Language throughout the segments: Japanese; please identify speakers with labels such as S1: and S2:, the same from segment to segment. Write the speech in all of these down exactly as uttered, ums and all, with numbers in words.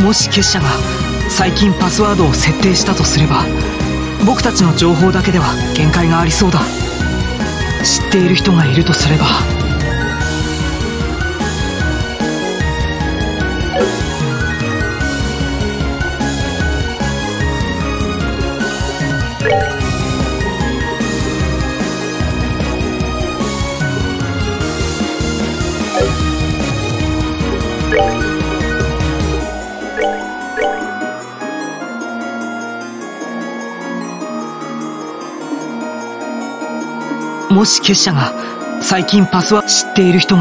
S1: もし結社が最近パスワードを設定したとすれば、僕たちの情報だけでは限界がありそうだ。知っている人がいるとすれば。もし結社が最近パスワード知っている人が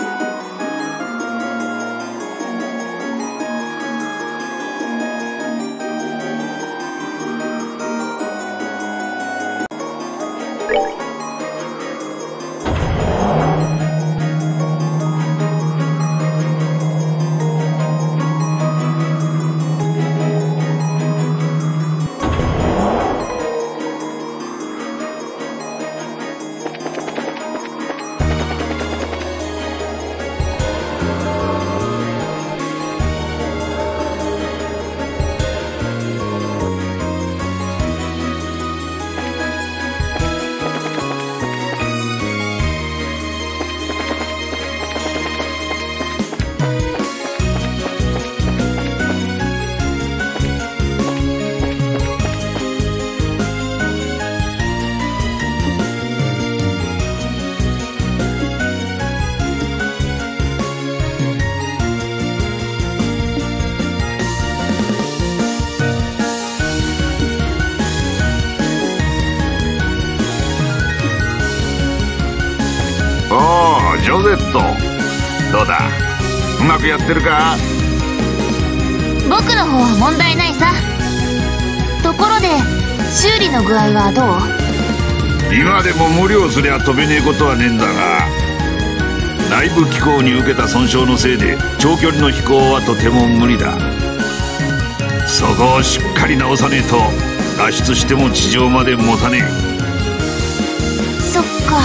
S2: ジョゼット、どうだ、うまくやってるか？
S3: 僕の方は問題ないさ。ところで修理の具合はどう？
S2: 今でも無理をすりゃ飛べねえことはねえんだが、内部機構に受けた損傷のせいで長距離の飛行はとても無理だ。そこをしっかり直さねえと脱出しても地上まで持たねえ。
S3: そっか。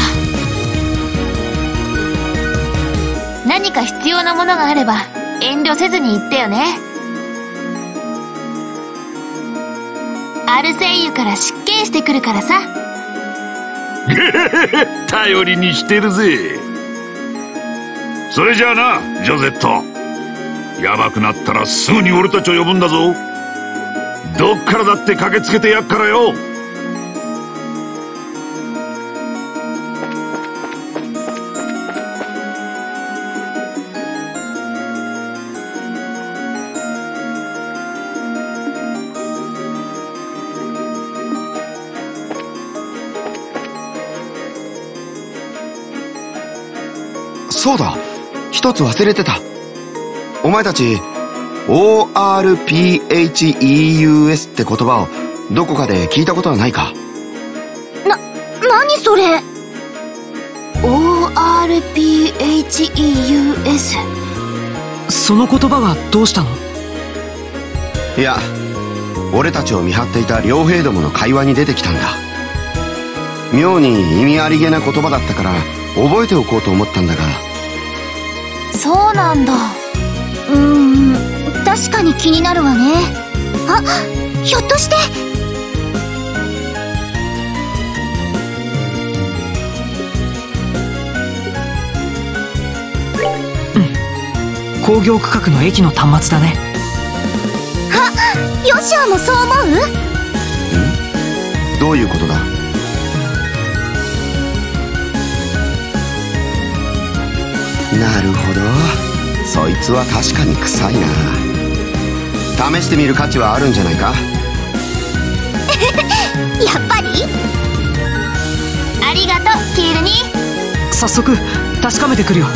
S3: 何か必要なものがあれば遠慮せずに言ってよね。アルセイユから失敬してくるからさ。
S2: 頼りにしてるぜ。それじゃあな、ジョゼット、ヤバくなったらすぐに俺たちを呼ぶんだぞ。どっからだって駆けつけてやっからよ。
S4: そうだ、一つ忘れてた。お前たち オーアールピーエイチイーユーエス って言葉をどこかで聞いたことはないか？
S3: な、何それ？ オーアールピーエイチイーユーエス。
S1: その言葉はどうしたの？
S4: いや、俺たちを見張っていた両兵どもの会話に出てきたんだ。妙に意味ありげな言葉だったから覚えておこうと思ったんだが。
S3: そうなんだ。うーん、確かに気になるわね。あ、ひょっとして。
S1: うん、工業区画の駅の端末だね。
S3: あ、ヨシオもそう思う？
S4: ん？どういうことだ？なるほど、そいつは確かに臭いな。試してみる価値はあるんじゃないか？
S3: やっぱり？ありがとう、キールニ。
S1: 早速確かめてくるよ。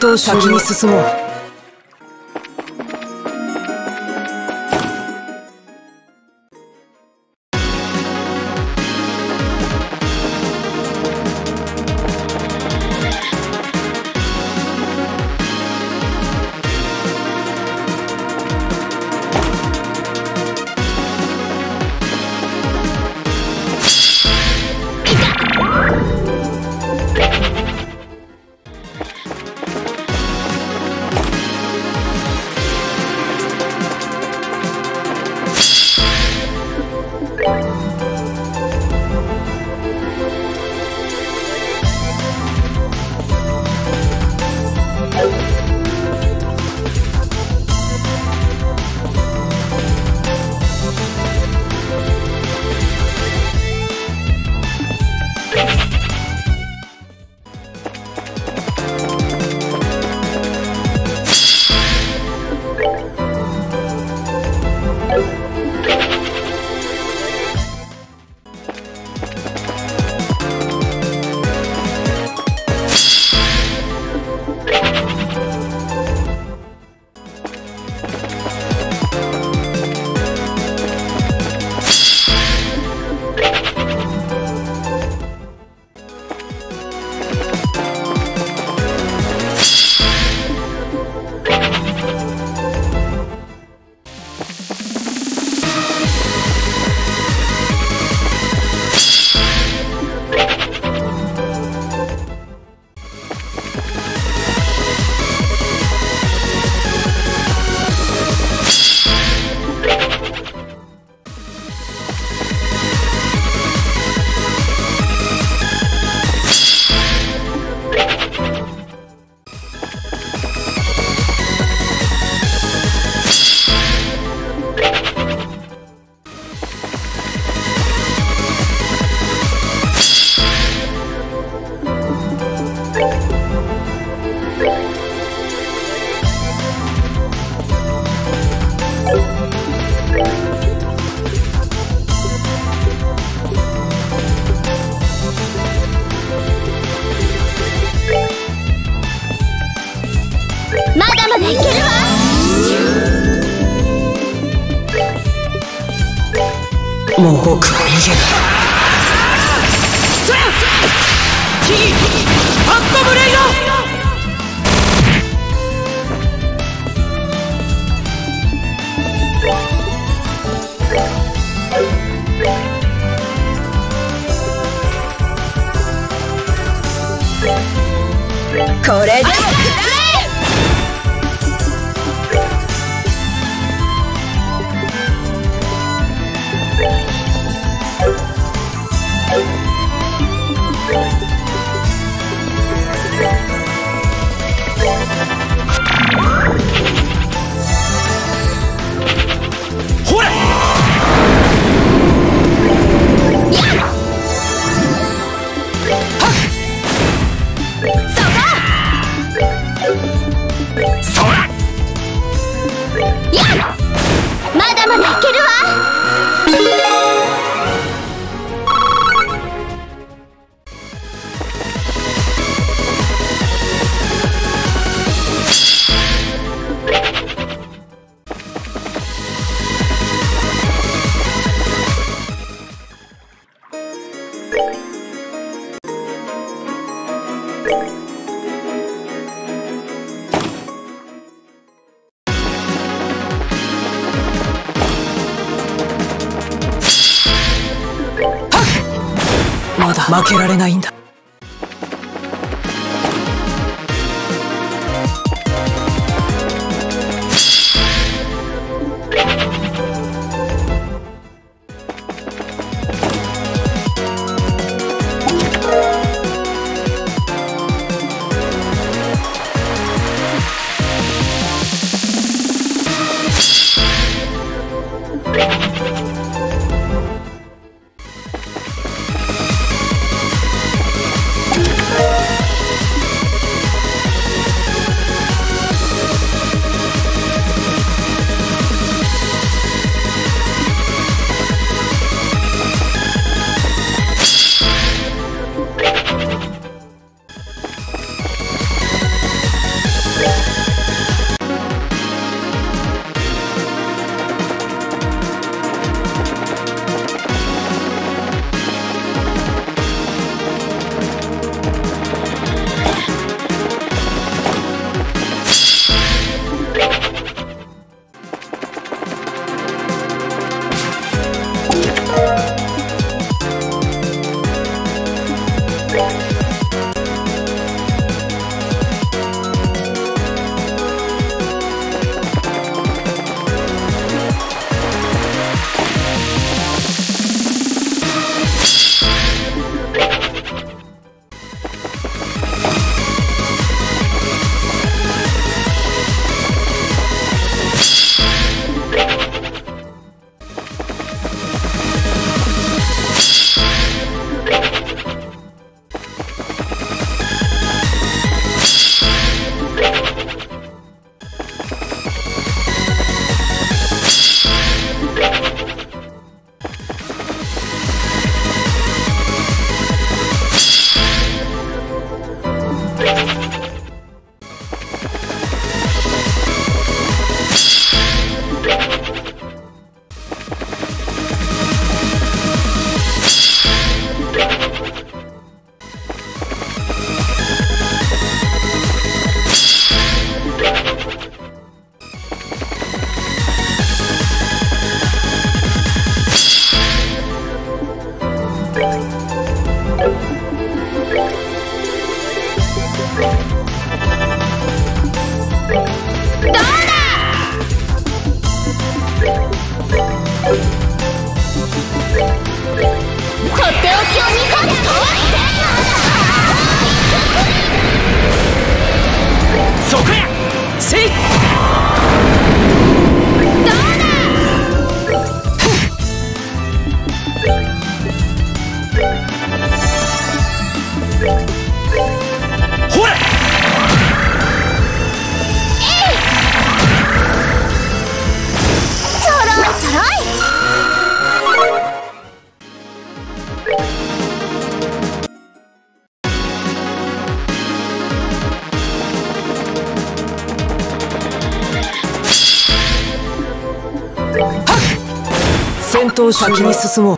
S1: 闘先に進もう。
S3: まだまだいけるわ。
S1: もう僕は逃げない。キギハットブレイド。
S3: これでも
S1: ほれ
S3: まだまだいけるわ。
S1: まだ負けられないんだ。 闘先に進もう。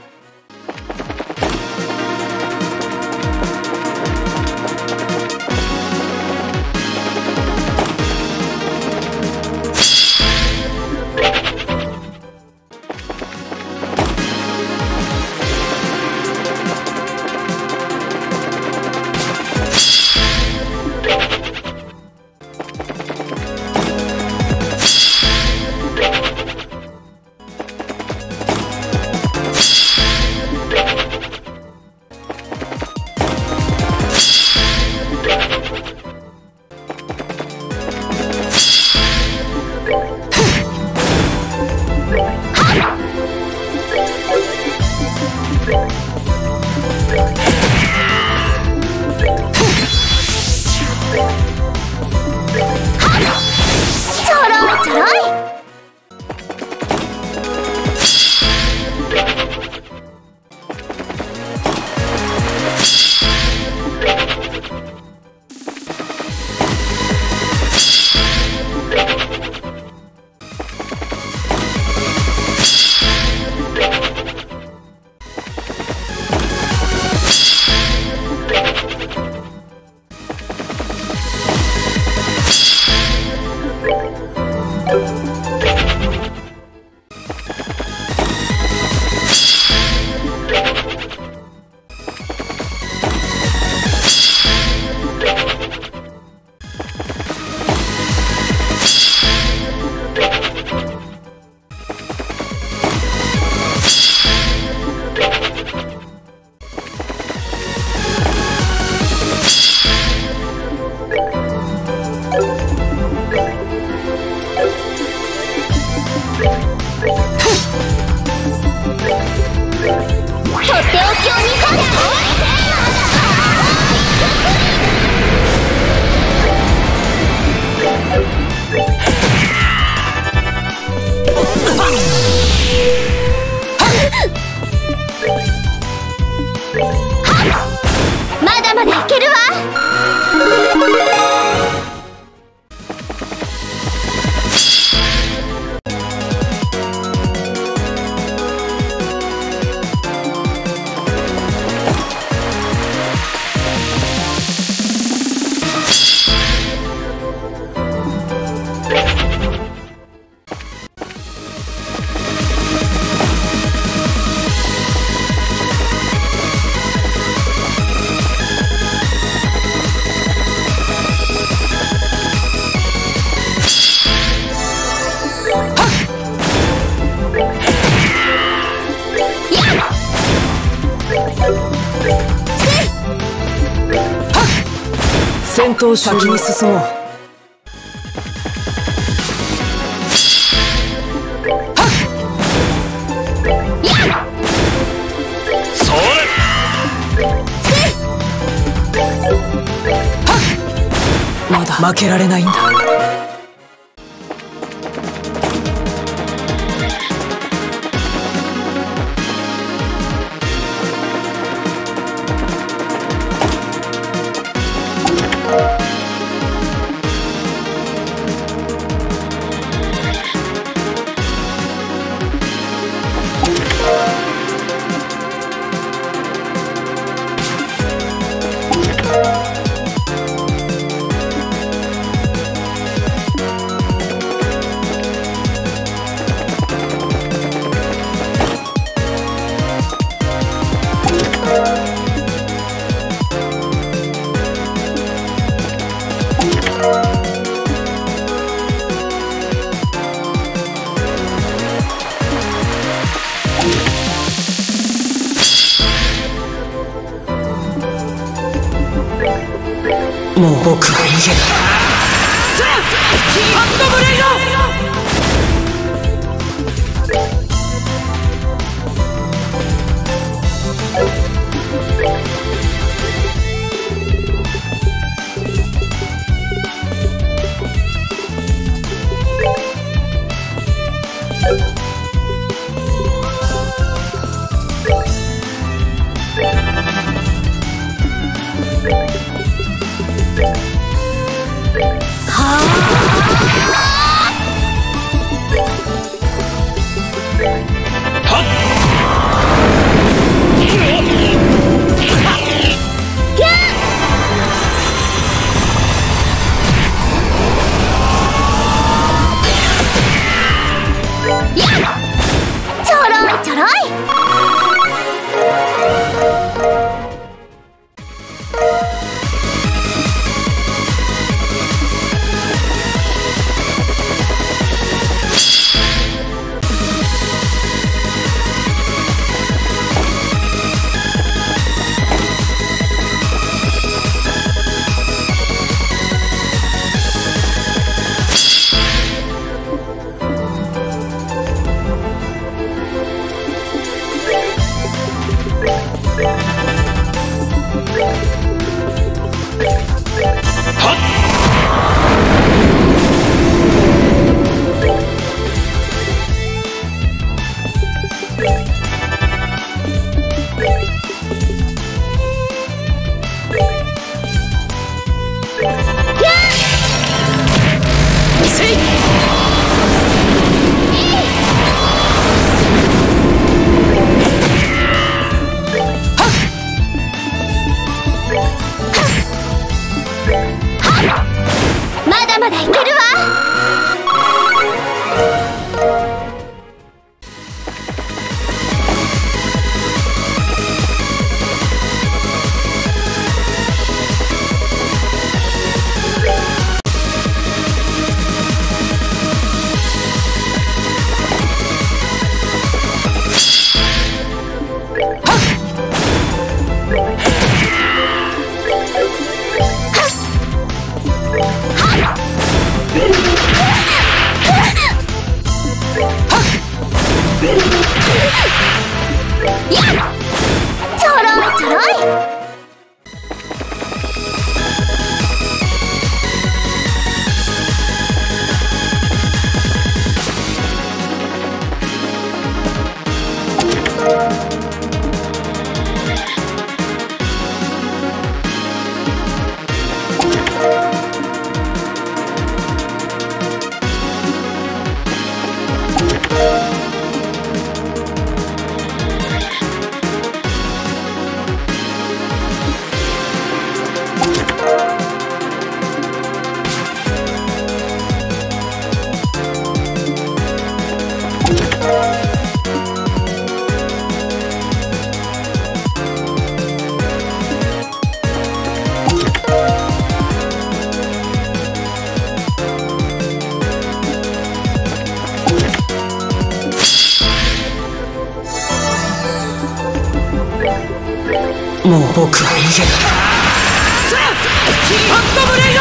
S3: まだまだいけるわ。
S1: 戦闘先に進もう。
S2: それ
S1: まだ負けられないんだ。もう僕は逃げない。さあハンドブレイド。 もう僕は逃げない。さあハットブレイ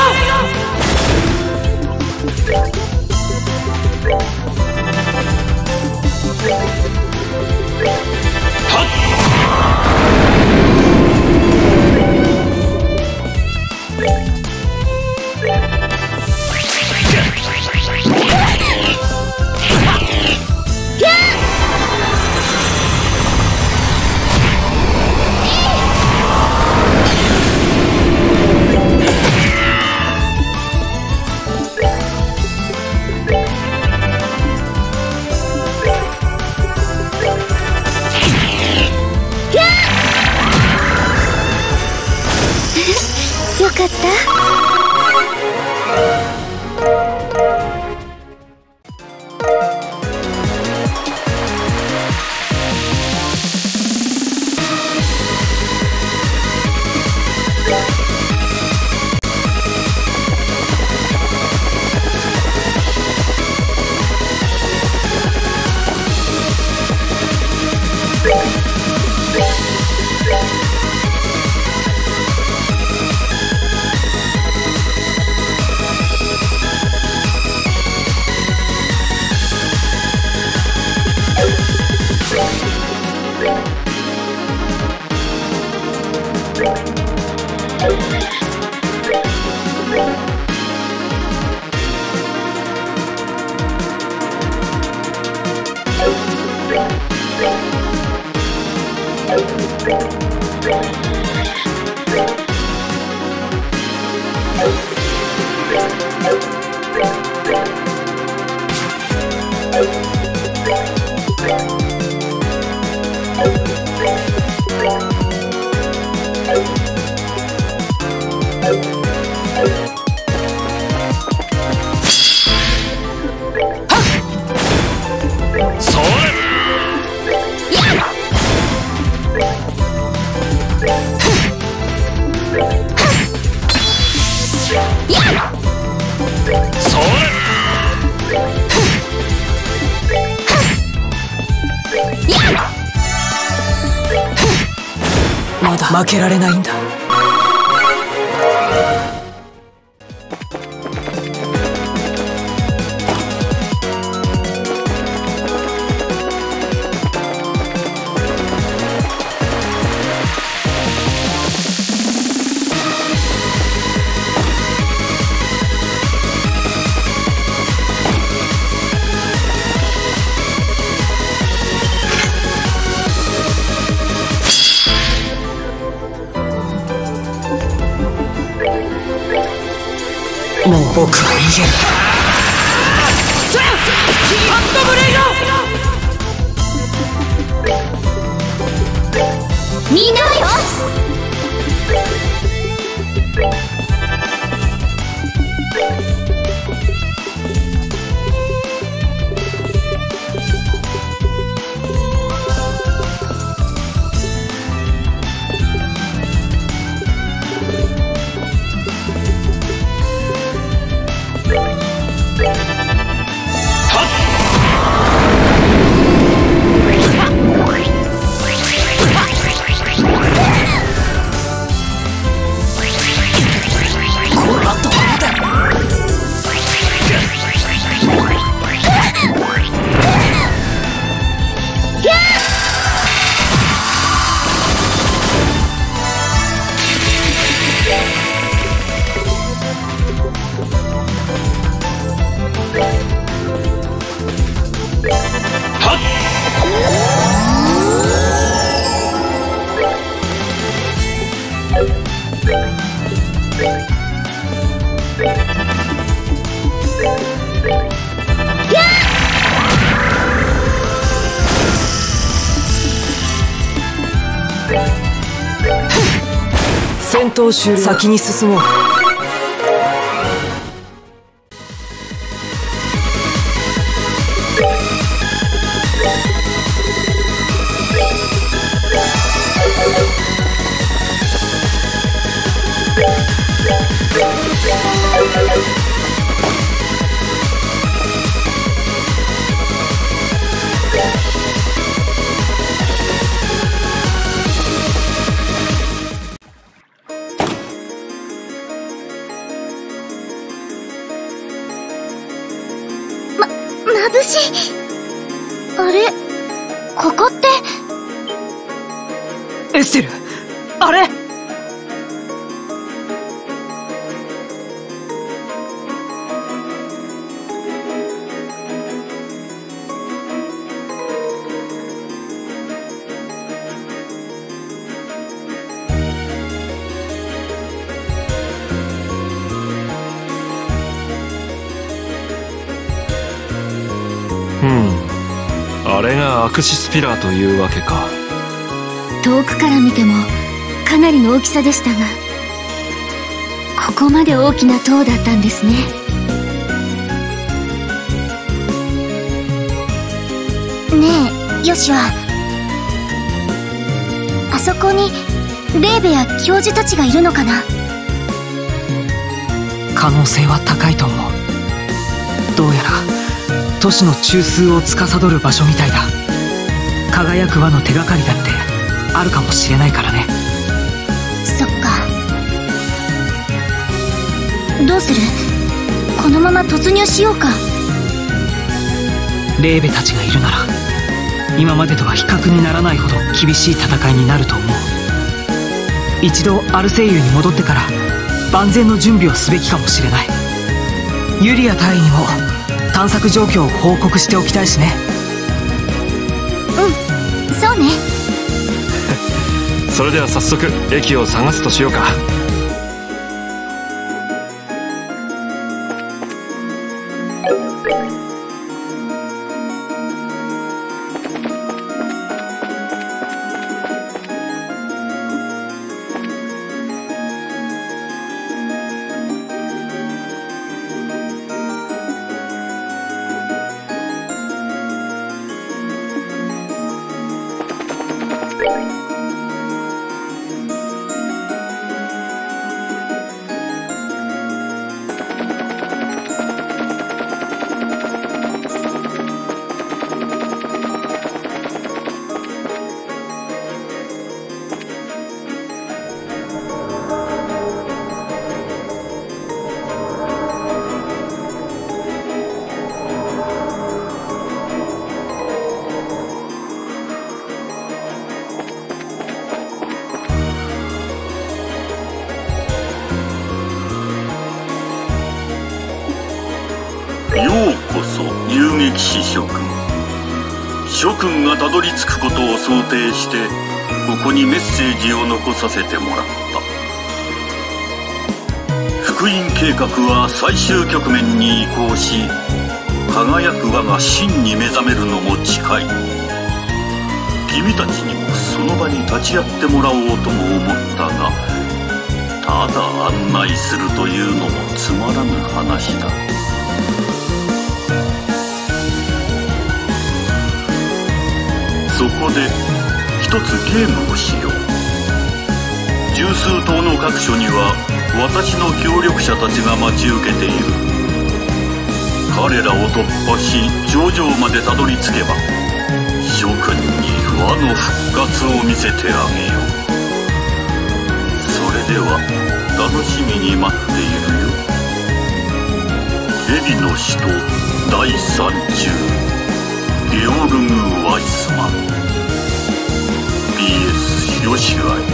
S3: よかった。まだ負けられないんだ。もう僕は逃げる。さあハットブレイド。 みんなよ。
S1: 戦闘終了。先に進もう。
S3: 眩しい。あれ、ここって
S1: エステル、あれ。
S5: あれがアクシスピラーというわけか。
S6: 遠くから見てもかなりの大きさでしたが、ここまで大きな塔だったんですね。
S3: ねえ、ヨシュア、あそこにレーベや教授たちがいるのかな？
S1: 可能性は高いと思う。どうやら都市の中枢を司る場所みたいだ。輝く輪の手がかりだってあるかもしれないからね。
S3: そっか。どうする？このまま突入しようか。
S1: レーベたちがいるなら今までとは比較にならないほど厳しい戦いになると思う。一度アルセイユに戻ってから万全の準備をすべきかもしれない。ユリア大尉にも探索状況を報告しておきたいしね。
S3: うん、そうね。
S5: それでは早速駅を探すとしようか。
S7: ようこそ遊撃士諸君。諸君がたどり着くことを想定してここにメッセージを残させてもらった。福音計画は最終局面に移行し、輝く輪が真に目覚めるのも近い。君たちにもその場に立ち会ってもらおうとも思ったが、ただ案内するというのもつまらぬ話だ。そこで一つゲームをしよう。十数棟の各所には私の協力者たちが待ち受けている。彼らを突破し頂上までたどり着けば諸君に輪の復活を見せてあげよう。それでは楽しみに待っているよ。蛇の使徒だいさんじゅうゲオルグ・ワイスマン ピーエス ヨシュアイ。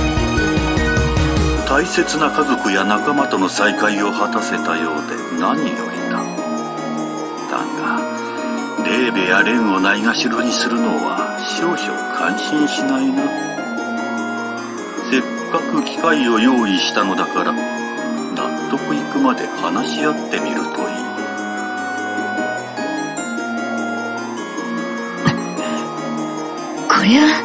S7: 大切な家族や仲間との再会を果たせたようで何よりだ。だがレーベやレンをないがしろにするのは少々感心しないな。せっかく機会を用意したのだから納得いくまで話し合ってみるといい。
S6: れは。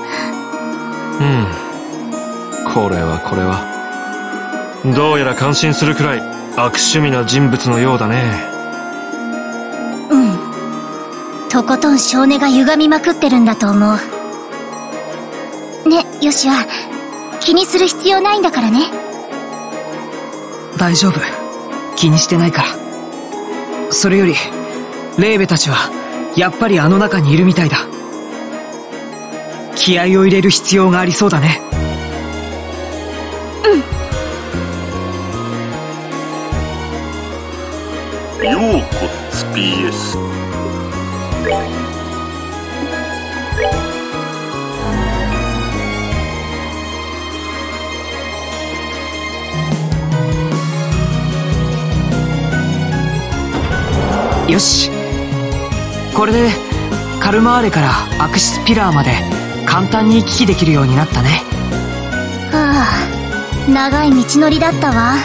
S5: うん。これはこれは。どうやら感心するくらい悪趣味な人物のようだね。
S6: うん。とことん性根が歪みまくってるんだと思う。ね、ヨシは気にする必要ないんだからね。
S1: 大丈夫。気にしてないから。それより、レーベたちは、やっぱりあの中にいるみたいだ。気合を入れる必要がありそうだね。
S7: うん。ようこつ ピーエス。
S1: よし。これでカルマーレからアクシスピラーまで簡単に行き来できるようになったね。
S6: はあ、長い道のりだったわ。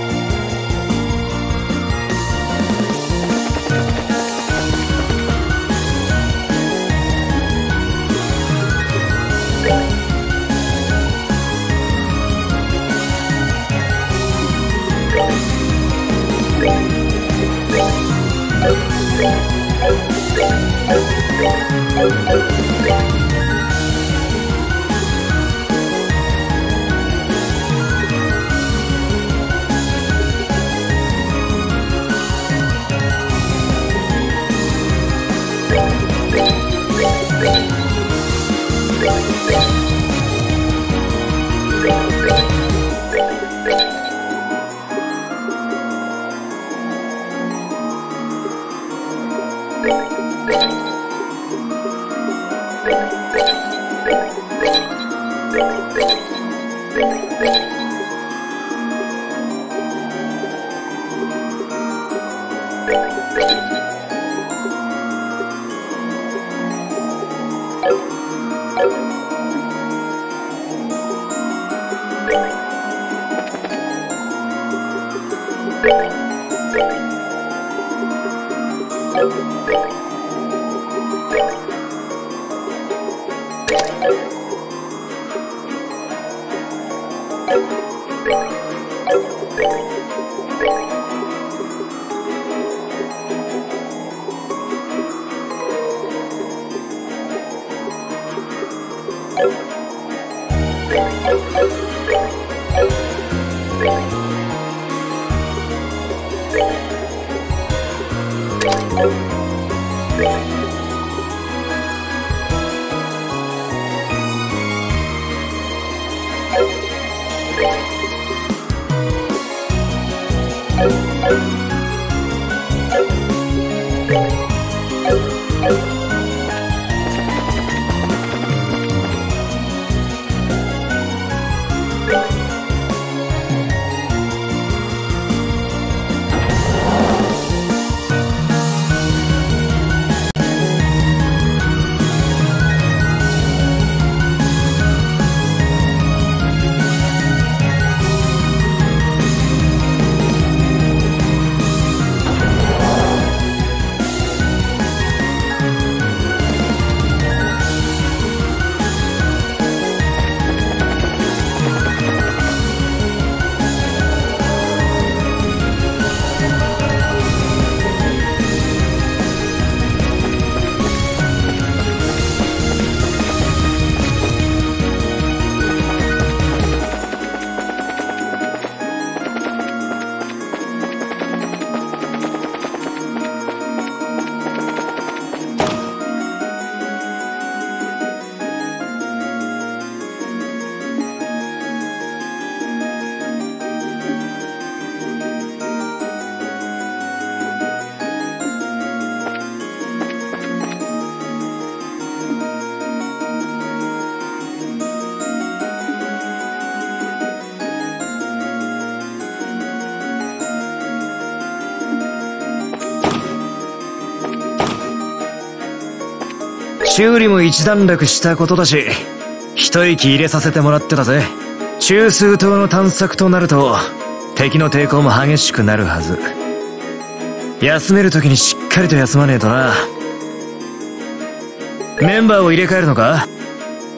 S8: 修理も一段落したことだし、一息入れさせてもらってたぜ。中枢島の探索となると、敵の抵抗も激しくなるはず。休める時にしっかりと休まねえとな。メンバーを入れ替えるのか？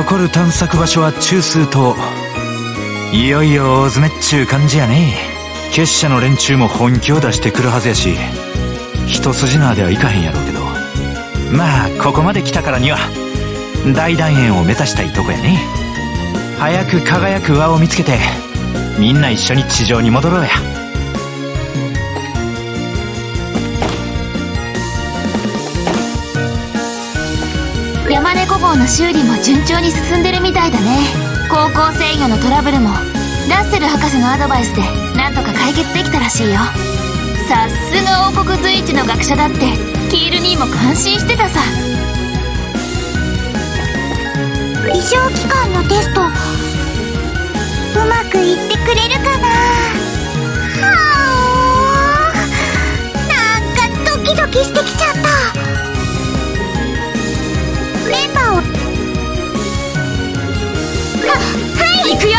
S8: 残る探索場所は中枢島。いよいよ大詰めっちゅう感じやね。結社の連中も本気を出してくるはずやし、一筋縄ではいかへんやろうけど、まあここまで来たからには大団円を目指したいとこやね。早く輝く輪を見つけてみんな一緒に地上に戻ろうや。
S3: 山猫号の修理も順調に進んでるみたいだね。航行制御のトラブルもラッセル博士のアドバイスでなんとか解決できたらしいよ。さすが王国随一の学者だってキール兄も感心してたさ。
S6: 異常期間のテストうまくいってくれるかな。はあ、なんかドキドキしてきちゃった。メンバーをははい行くよ。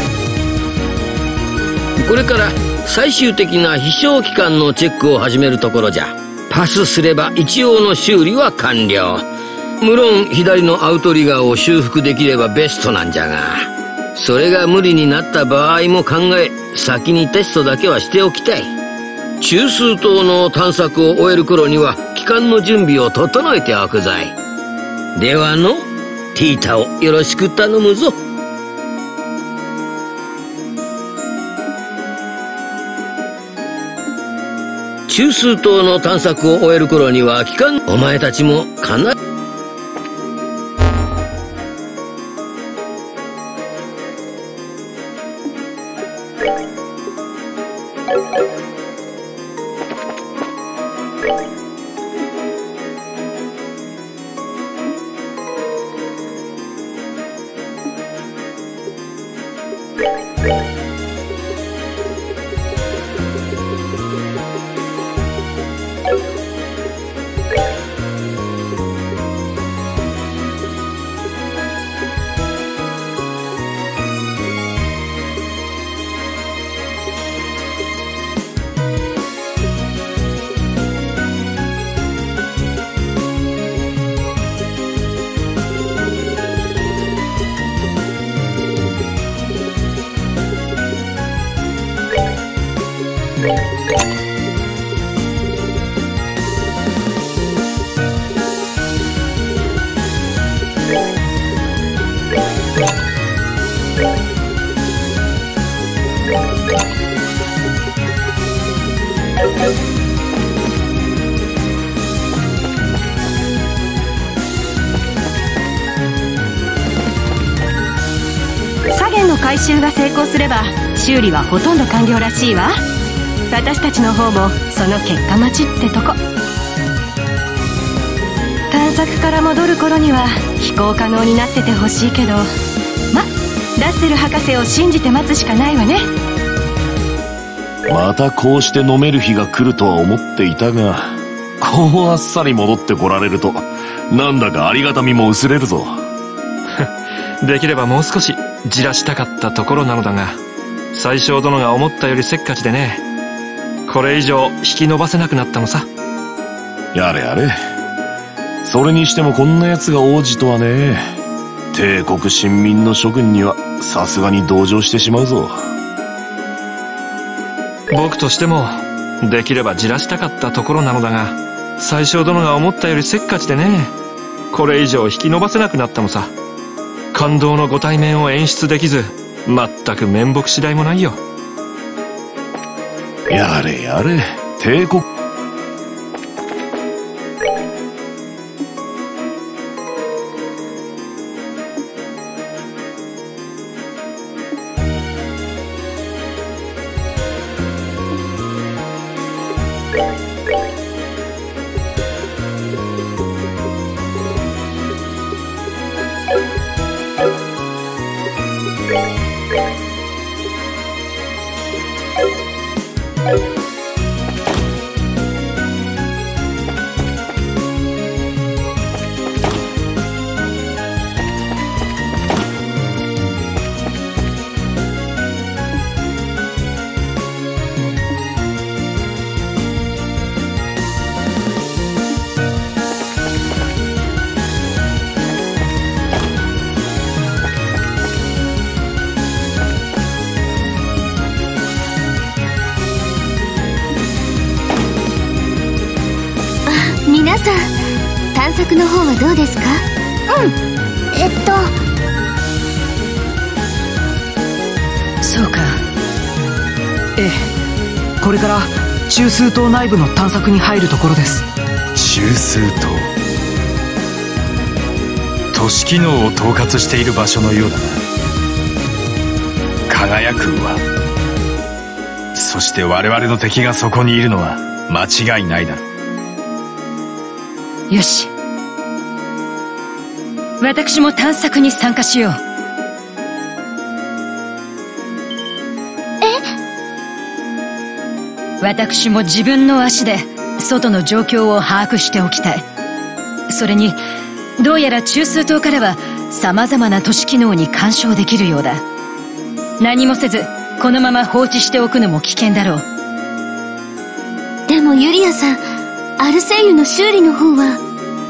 S9: これから最終的な飛翔期間のチェックを始めるところじゃ。パスすれば一応の修理は完了。無論左のアウトリガーを修復できればベストなんじゃが、それが無理になった場合も考え、先にテストだけはしておきたい。中枢島の探索を終える頃には帰還の準備を整えておくぞい。ではのティータをよろしく頼むぞ。中枢島の探索を終える頃には帰還、お前たちも必ず
S10: 回収が成功すれば修理はほとんど完了らしいわ。私たちの方もその結果待ちってとこ。探索から戻る頃には飛行可能になっててほしいけど、ま、ラッセル博士を信じて待つしかないわね。
S11: またこうして飲める日が来るとは思っていたが、こうあっさり戻ってこられるとなんだかありがたみも薄れるぞ。
S5: できればもう少しじらしたかったところなのだが、宰相殿が思ったよりせっかちでね、これ以上引き伸ばせなくなったのさ。
S11: やれやれ。それにしてもこんな奴が王子とはね。帝国臣民の諸君にはさすがに同情してしまうぞ。
S5: 僕としてもできればじらしたかったところなのだが、宰相殿が思ったよりせっかちでね、これ以上引き伸ばせなくなったのさ。感動のご対面を演出できず、全く面目次第もないよ。
S11: やれやれ、帝国
S3: さん、探索の方はどうですか？
S6: うん、えっと
S1: そうか。ええ、これから中枢島内部の探索に入るところです。
S12: 中枢島、都市機能を統括している場所のようだな。輝く輪、そして我々の敵がそこにいるのは間違いないだろ
S10: う。よし、私も探索に参加しよう。私も自分の足で外の状況を把握しておきたい。それにどうやら中枢島からは様々な都市機能に干渉できるようだ。何もせずこのまま放置しておくのも危険だろう。
S3: でもユリアさん、アルセイユの修理の方は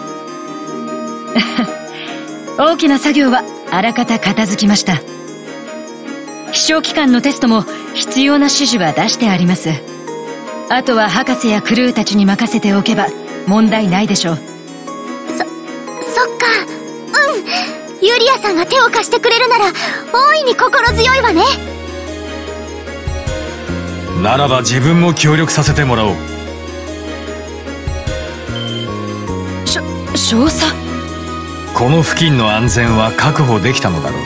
S10: 大きな作業はあらかた片付きました。飛翔機関のテストも必要な指示は出してあります。あとは博士やクルーたちに任せておけば問題ないでしょう。
S6: そ、そっか。うん。ユリアさんが手を貸してくれるなら大いに心強いわね。
S12: ならば自分も協力させてもらおう。
S10: しょ、少佐。
S12: この付近の安全は確保できたのだろ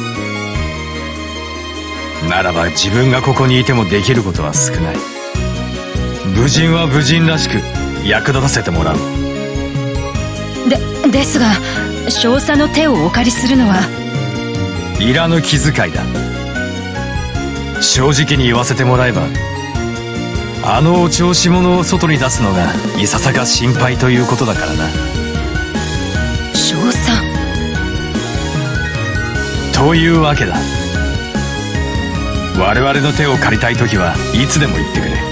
S12: う。ならば自分がここにいてもできることは少ない。武人は武人らしく役立たせてもらう。
S10: で、ですが少佐の手をお借りするのはい
S12: らぬ気遣いだ。正直に言わせてもらえば、あのお調子者を外に出すのがいささか心配ということだからな。
S10: 少佐
S12: というわけだ。我々の手を借りたい時はいつでも言ってくれ。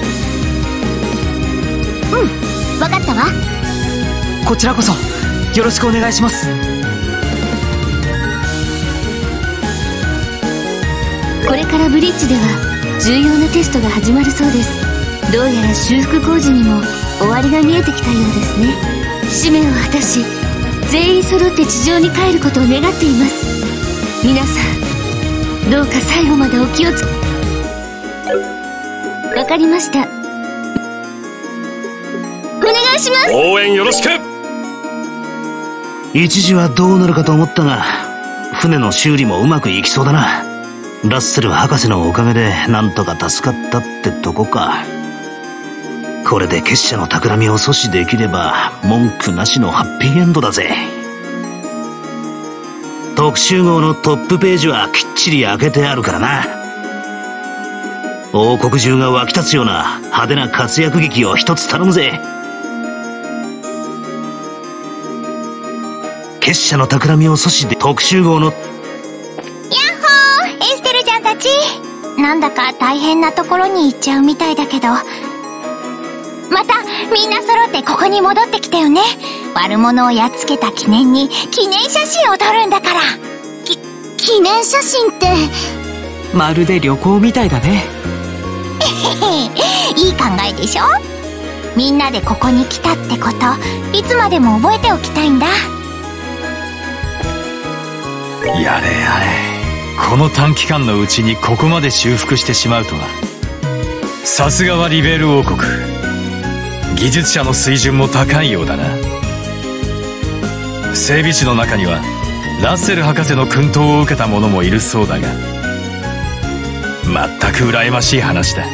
S6: うん、分かったわ。
S1: こちらこそよろしくお願いします。
S3: これからブリッジでは重要なテストが始まるそうです。どうやら修復工事にも終わりが見えてきたようですね。使命を果たし全員揃って地上に帰ることを願っています。皆さんどうか最後までお気をつけ。わかりました。お願いします。
S5: 応援よろしく。
S13: 一時はどうなるかと思ったが、船の修理もうまくいきそうだな。ラッセル博士のおかげでなんとか助かったってとこか。これで結社の企みを阻止できれば文句なしのハッピーエンドだぜ。特集号のトップページはきっちり開けてあるからな。王国中が沸き立つような派手な活躍劇を一つ頼むぜ。結社の企みを阻止で特集号の。やっほ
S6: ー、エステルちゃんたち。なんだか大変なところに行っちゃうみたいだけど、またみんな揃ってここに戻ってきてよね。悪者をやっつけた記念に記念写真を撮るんだから。き、記念写真って。
S1: まるで旅行みたいだね。
S6: いい考えでしょ。みんなでここに来たってこといつまでも覚えておきたいんだ。
S12: やれやれ、この短期間のうちにここまで修復してしまうとは。さすがはリベール王国、技術者の水準も高いようだな。整備士の中にはラッセル博士の薫陶を受けた者もいるそうだが、全く羨ましい話だ。ん？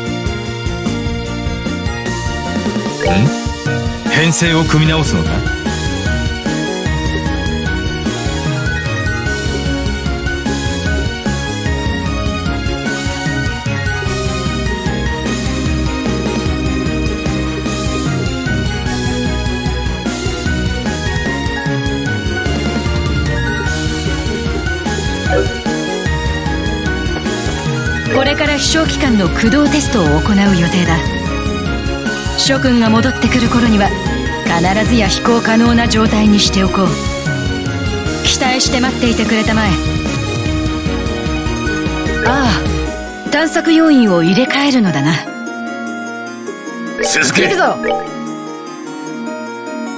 S12: 編成を組み直すのか？
S10: これから飛翔機関の駆動テストを行う予定だ。諸君が戻ってくる頃には必ずや飛行可能な状態にしておこう。期待して待っていてくれたまえ。ああ、探索要員を入れ替えるのだな。
S5: 続け。
S10: 行くぞ。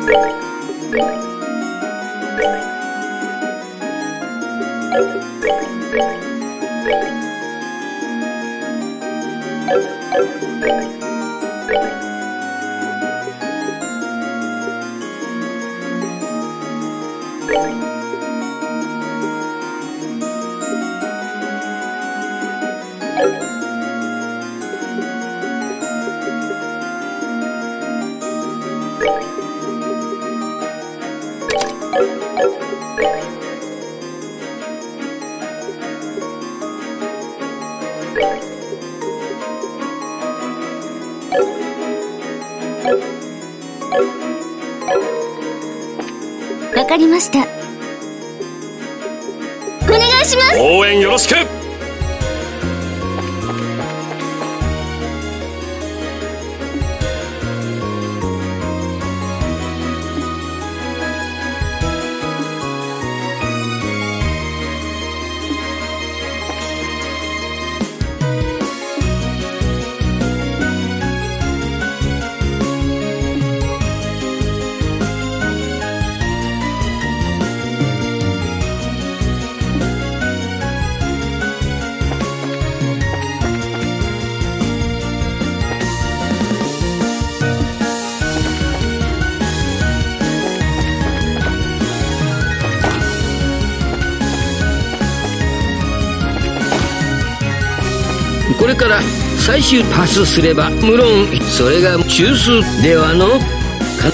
S6: わかりました。お願いします。
S5: 応援よろしく。
S9: これから最終パスすれば無論それが中枢ではのか。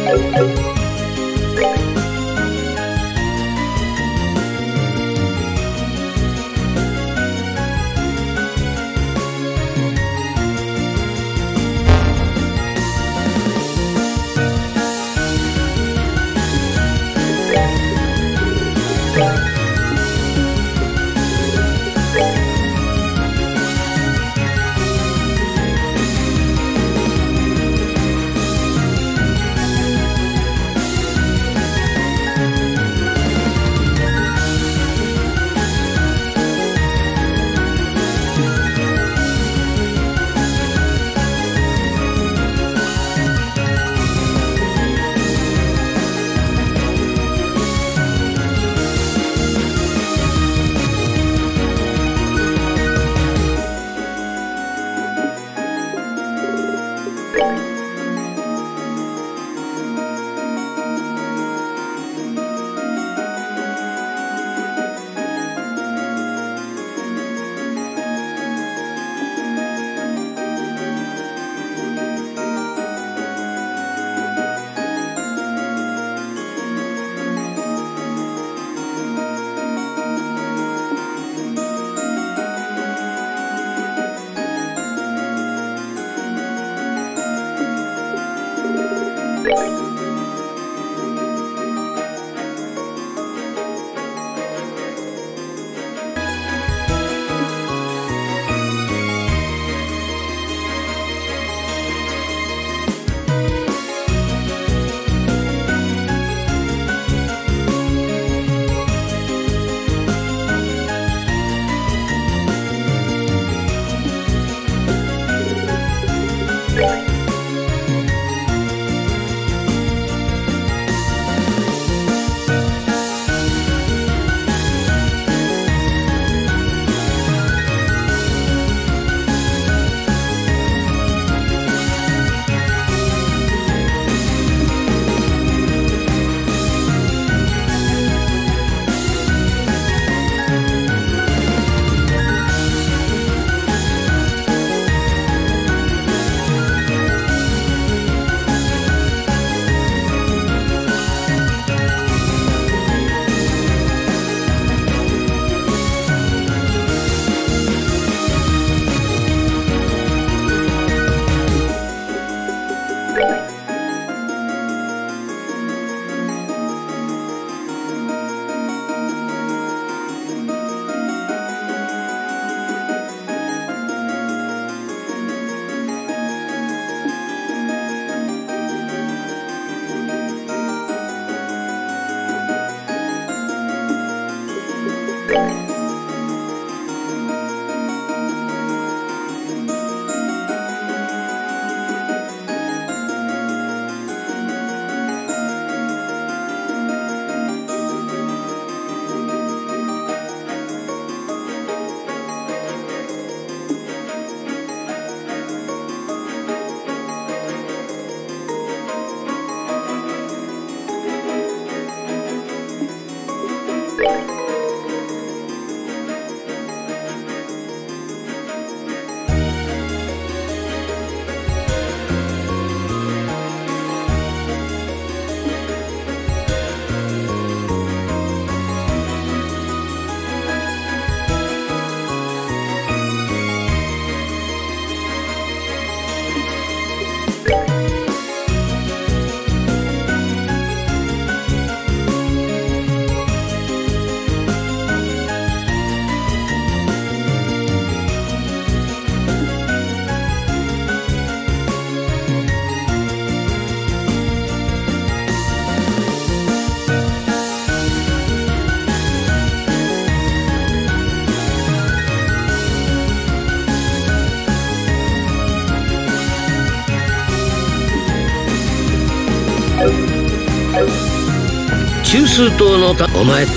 S9: 中枢島のたお前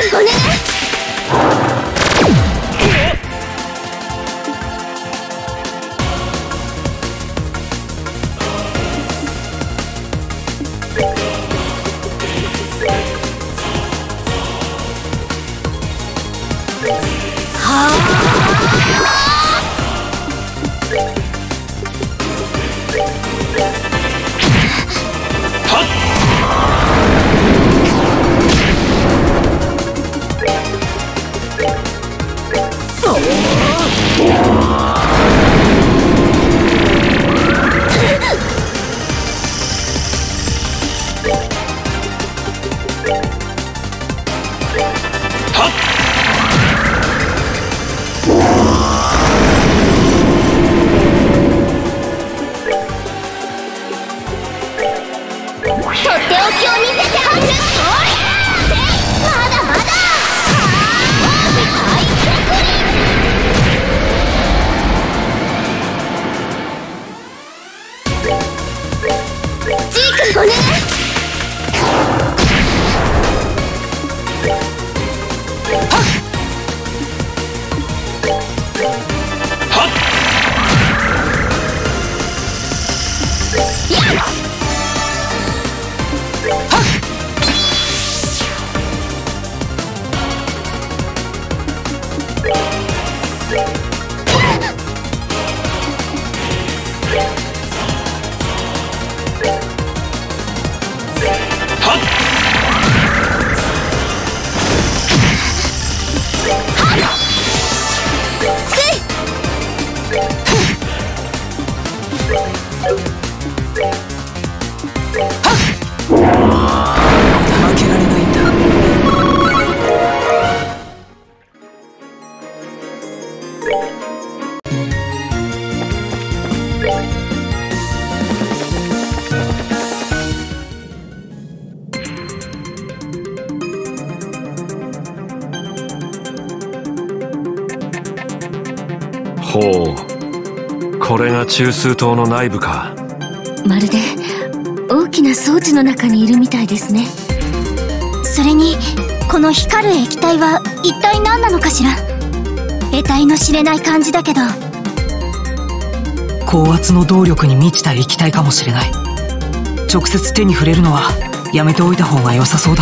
S6: ごね。
S5: ほう、これが中枢塔の内部か。
S3: まるで大きな装置の中にいるみたいですね。
S6: それにこの光る液体は一体何なのかしら。得体の知れない感じだけど。
S1: 高圧の動力に満ちた液体かもしれない。直接手に触れるのはやめておいた方が良さそうだ。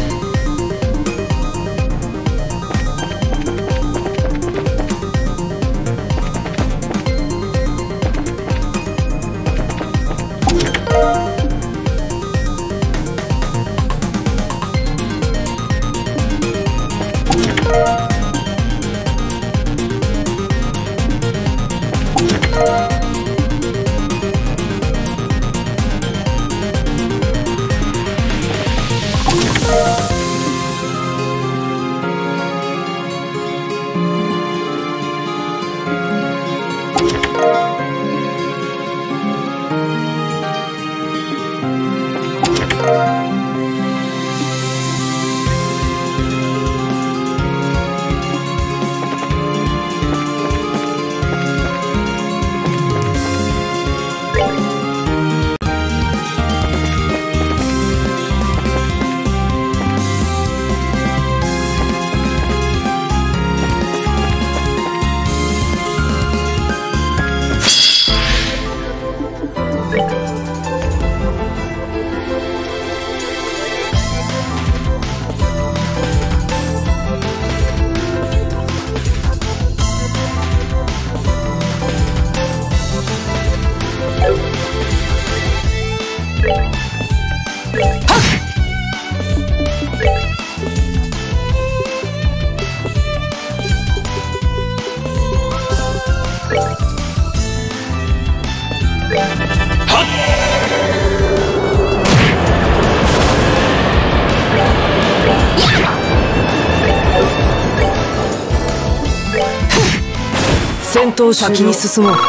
S1: 戦闘先に進もう。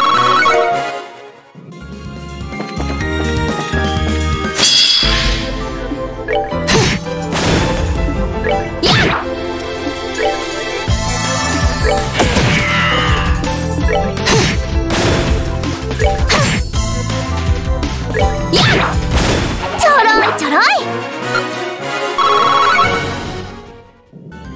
S6: ちょろいちょろい。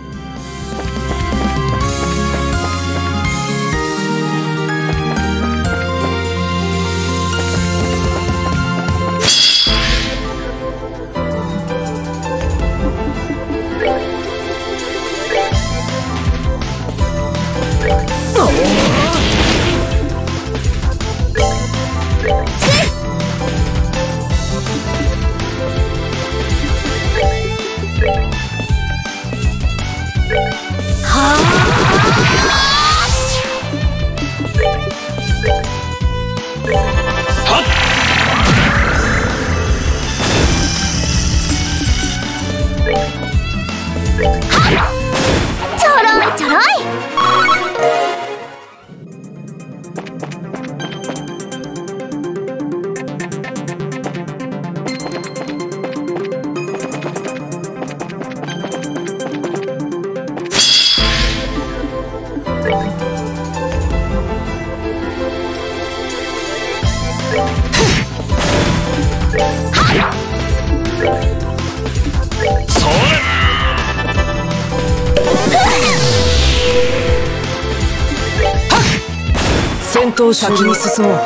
S6: ちょろいちょろい。
S1: 戦闘先に進もう。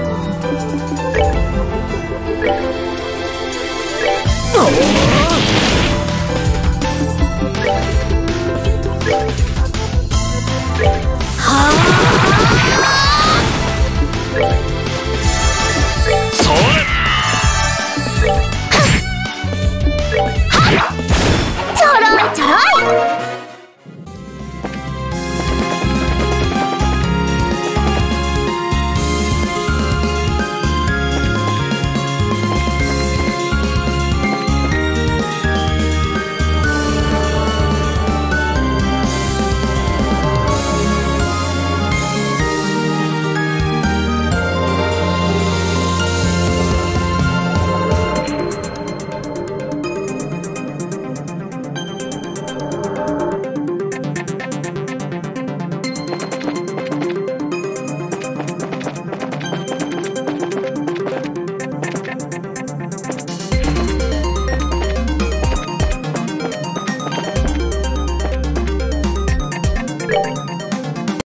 S1: お